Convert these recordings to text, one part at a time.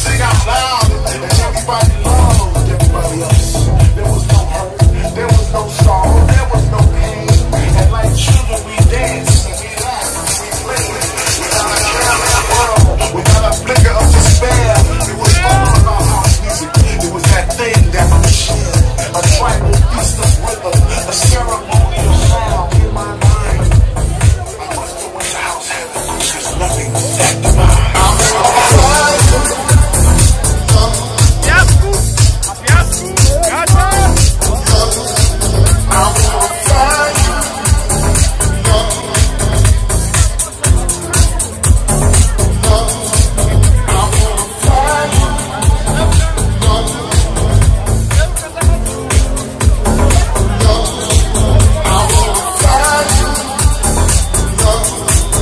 sing out loud, and everybody loved everybody else. There was no hurt, there was no sorrow, there was no pain. And like children, we danced and we laughed and we played. Without a care in the world, without a flicker of despair. It was all about house music. It was that thing that we shared. A tribal feast of rhythm, a ceremonial sound in my mind. I must have went to house heaven, because nothing was that divine.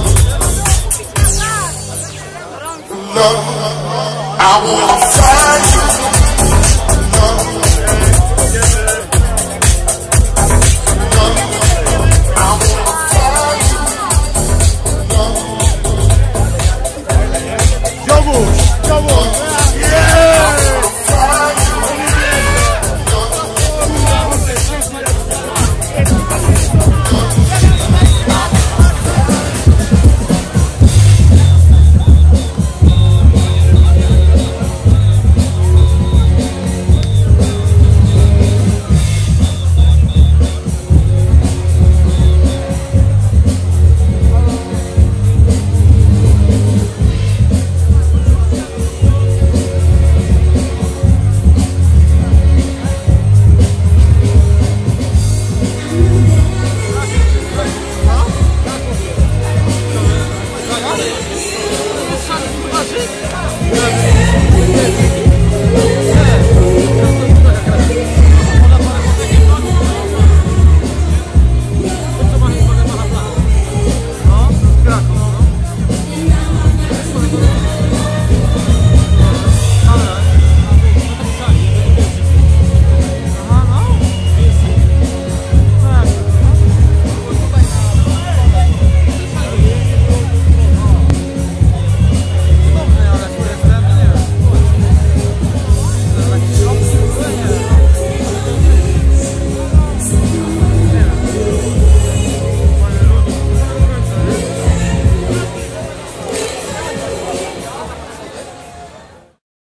I wanna find you.